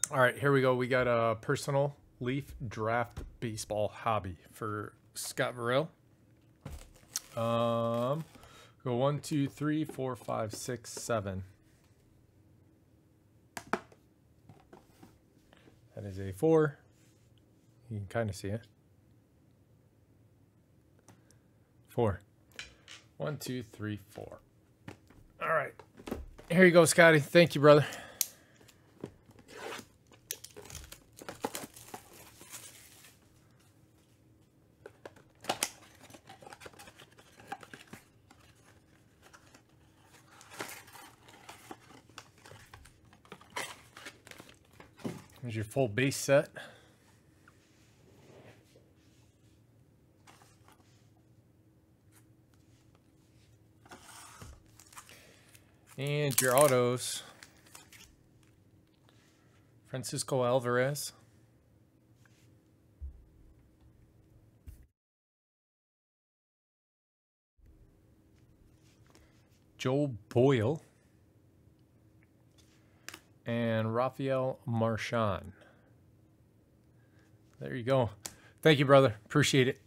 All right, here we go. We got a personal Leaf draft baseball hobby for Scott Varel. Go 1, 2, 3, 4, 5, 6, 7. That is a 4. You can kind of see it. 4. 1, 2, 3, 4. All right. Here you go, Scotty. Thank you, brother. Here's your full base set. And your autos. Francisco Alvarez. Joel Boyle. And Rafael Marchand. There you go. Thank you, brother. Appreciate it.